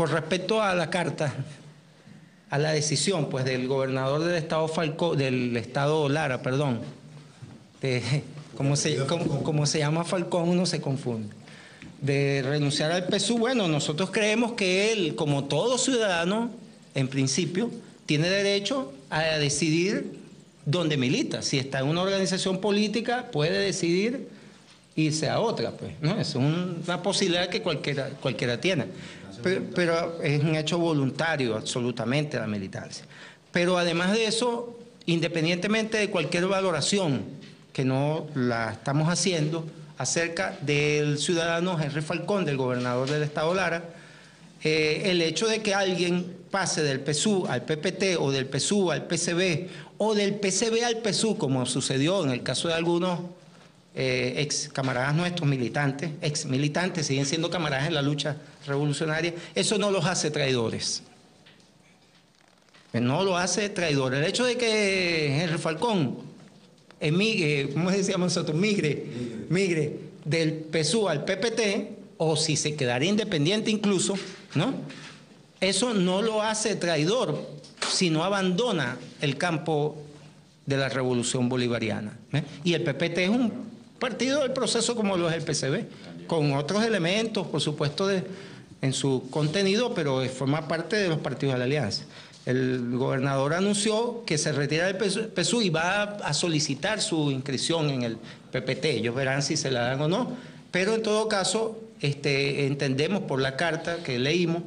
Con respecto a la carta, a la decisión pues del gobernador del estado del estado Lara, perdón, como se llama Falcón, uno se confunde, de renunciar al PSUV. Bueno, nosotros creemos que él, como todo ciudadano, en principio, tiene derecho a decidir dónde milita. Si está en una organización política, puede decidir irse a otra, pues, ¿no? Es una posibilidad que cualquiera tiene. Pero es un hecho voluntario, absolutamente, la militancia. Pero además de eso, independientemente de cualquier valoración que no la estamos haciendo acerca del ciudadano Henry Falcón, del gobernador del estado Lara, el hecho de que alguien pase del PSUV al PPT o del PSUV al PCB o del PCB al PSUV, como sucedió en el caso de algunos ex camaradas nuestros militantes, ex militantes, siguen siendo camaradas en la lucha revolucionaria, eso no los hace traidores. No lo hace traidor. El hecho de que Henry Falcón emigre, ¿cómo decíamos nosotros? Migre del PSUV al PPT, o si se quedara independiente incluso, ¿no? Eso no lo hace traidor, sino abandona el campo de la revolución bolivariana. Y el PPT es un partido del proceso como lo es el PCB, con otros elementos, por supuesto, en su contenido, pero forma parte de los partidos de la alianza. El gobernador anunció que se retira del PSUV y va a solicitar su inscripción en el PPT. Ellos verán si se la dan o no, pero en todo caso entendemos por la carta que leímos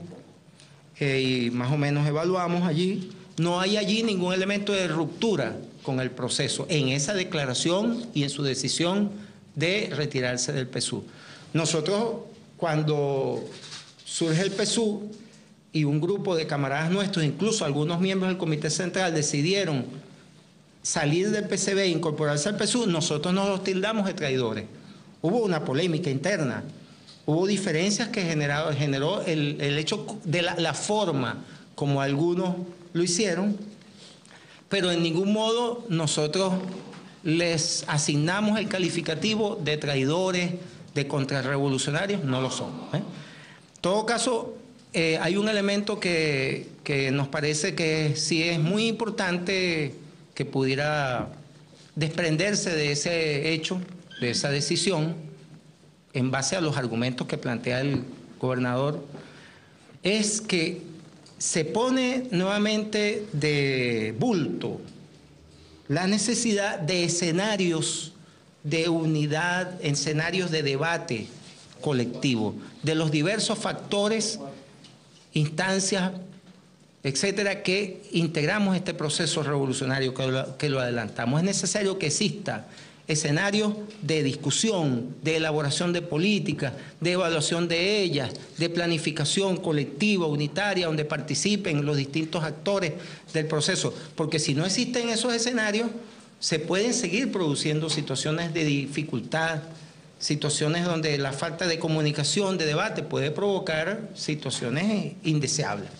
y más o menos evaluamos allí, no hay allí ningún elemento de ruptura con el proceso en esa declaración y en su decisión de retirarse del PSUV. Nosotros, cuando surge el PSUV y un grupo de camaradas nuestros, incluso algunos miembros del Comité Central, decidieron salir del PCB e incorporarse al PSUV, nosotros nos los tildamos de traidores. Hubo una polémica interna, hubo diferencias que generó el hecho de la forma como algunos lo hicieron, pero en ningún modo nosotros les asignamos el calificativo de traidores, de contrarrevolucionarios, no lo son. En todo caso, hay un elemento que nos parece que sí es muy importante que pudiera desprenderse de ese hecho, de esa decisión, en base a los argumentos que plantea el gobernador, es que se pone nuevamente de bulto la necesidad de escenarios de unidad, escenarios de debate colectivo, de los diversos factores, instancias, etcétera, que integramos este proceso revolucionario, que lo adelantamos. Es necesario que exista escenarios de discusión, de elaboración de políticas, de evaluación de ellas, de planificación colectiva, unitaria, donde participen los distintos actores del proceso. Porque si no existen esos escenarios, se pueden seguir produciendo situaciones de dificultad, situaciones donde la falta de comunicación, de debate, puede provocar situaciones indeseables.